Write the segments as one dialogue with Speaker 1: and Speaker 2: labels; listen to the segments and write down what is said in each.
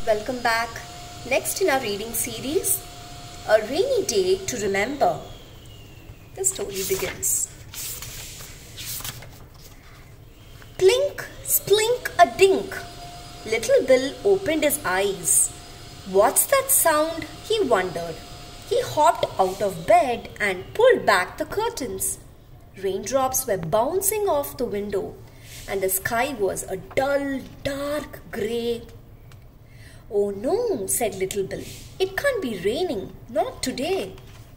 Speaker 1: Welcome back. Next in our reading series, A Rainy Day to Remember. The story begins. Plink, splink a dink. Little Bill opened his eyes. What's that sound? He wondered. He hopped out of bed and pulled back the curtains. Raindrops were bouncing off the window, and the sky was a dull, dark grey. "Oh no," said Little Bill. "It can't be raining, not today."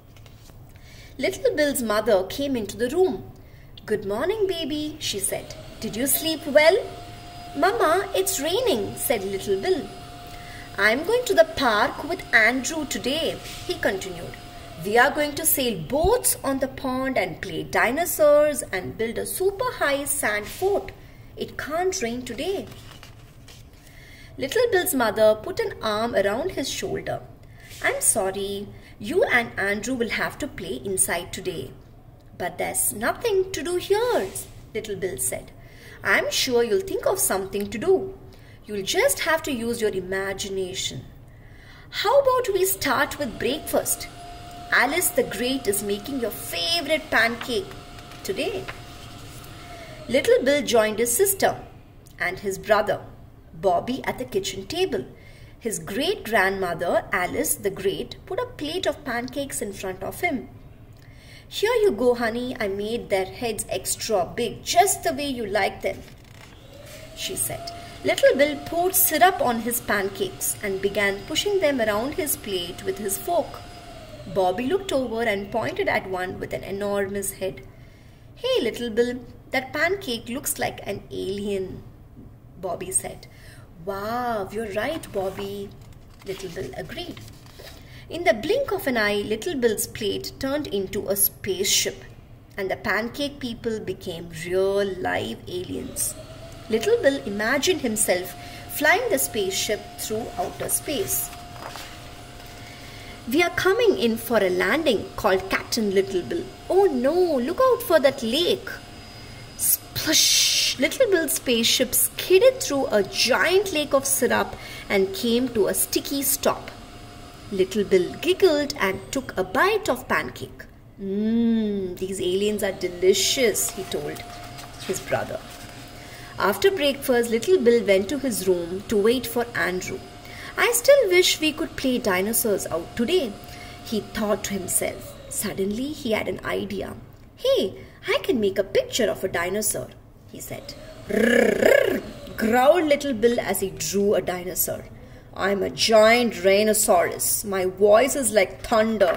Speaker 1: Little Bill's mother came into the room. "Good morning, baby," she said. "Did you sleep well?" "Mama, it's raining," said Little Bill. "I'm going to the park with Andrew today," he continued. "We are going to sail boats on the pond and play dinosaurs and build a super high sand fort. It can't rain today." Little Bill's mother put an arm around his shoulder. "I'm sorry, you and Andrew will have to play inside today." "But there's nothing to do here," Little Bill said. "I'm sure you'll think of something to do. You'll just have to use your imagination. How about we start with breakfast? Alice the Great is making your favorite pancake today." Little Bill joined his sister and his brother Bobby at the kitchen table. His great-grandmother, Alice the Great, put a plate of pancakes in front of him. "Here you go, honey. I made their heads extra big, just the way you like them," she said. Little Bill poured syrup on his pancakes and began pushing them around his plate with his fork. Bobby looked over and pointed at one with an enormous head. "Hey, Little Bill, that pancake looks like an alien," Bobby said. "Wow, you're right, Bobby," Little Bill agreed. In the blink of an eye, Little Bill's plate turned into a spaceship, and the pancake people became real live aliens. Little Bill imagined himself flying the spaceship through outer space. "We are coming in for a landing," called Captain Little Bill. "Oh no, look out for that lake." Splush! Little Bill's spaceship skidded through a giant lake of syrup and came to a sticky stop. Little Bill giggled and took a bite of pancake. These aliens are delicious," he told his brother. After breakfast, Little Bill went to his room to wait for Andrew. "I still wish we could play dinosaurs out today," he thought to himself. Suddenly, he had an idea. "Hey, I can make a picture of a dinosaur," he said. "Rrrr," growled Little Bill as he drew a dinosaur. "I'm a giant rhinoceros. My voice is like thunder."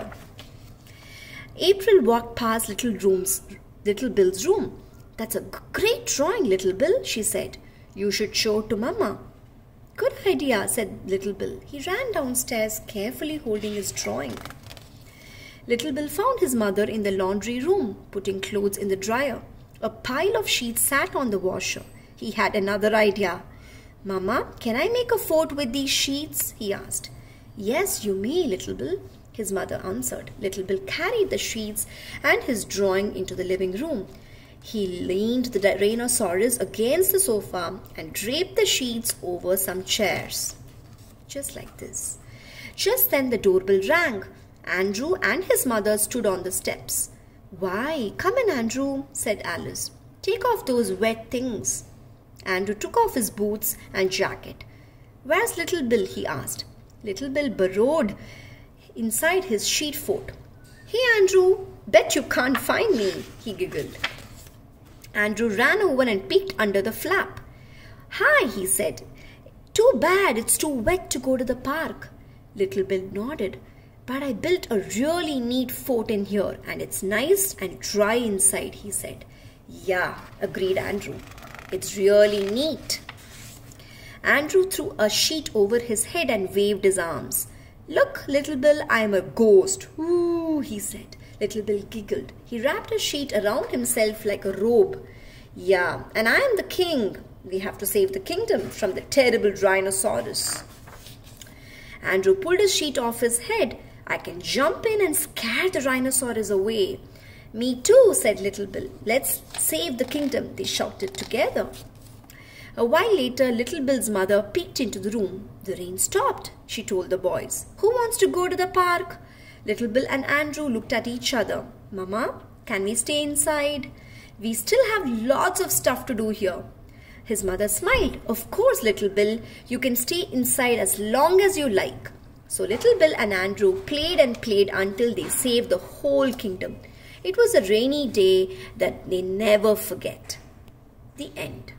Speaker 1: April walked past Little Bill's room. "That's a great drawing, Little Bill," she said. "You should show it to Mama." "Good idea," said Little Bill. He ran downstairs, carefully holding his drawing. Little Bill found his mother in the laundry room, putting clothes in the dryer. A pile of sheets sat on the washer. He had another idea. "Mama, can I make a fort with these sheets?" he asked. "Yes, you may, Little Bill," his mother answered. Little Bill carried the sheets and his drawing into the living room. He leaned the rhinoceros against the sofa and draped the sheets over some chairs. Just like this. Just then the doorbell rang. Andrew and his mother stood on the steps. "Why, come in, Andrew," said Alice. "Take off those wet things." Andrew took off his boots and jacket. "Where's Little Bill?" he asked. Little Bill burrowed inside his sheet fort. "Hey, Andrew, bet you can't find me," he giggled. Andrew ran over and peeked under the flap. "Hi," he said. "Too bad it's too wet to go to the park." Little Bill nodded. "But I built a really neat fort in here, and it's nice and dry inside," he said. "Yeah," agreed Andrew. "It's really neat." Andrew threw a sheet over his head and waved his arms. "Look, Little Bill, I'm a ghost." "Ooh," he said. Little Bill giggled. He wrapped a sheet around himself like a robe. "Yeah, and I am the king. We have to save the kingdom from the terrible rhinoceros." Andrew pulled his sheet off his head. "I can jump in and scare the rhinoceros away." "Me too," said Little Bill. "Let's save the kingdom," they shouted together. A while later, Little Bill's mother peeked into the room. The rain stopped, she told the boys. Who wants to go to the park? Little Bill and Andrew looked at each other. Mama, can we stay inside? We still have lots of stuff to do here. His mother smiled. Of course, Little Bill, you can stay inside as long as you like. So Little Bill and Andrew played and played until they saved the whole kingdom. It was a rainy day that they never forget. The end.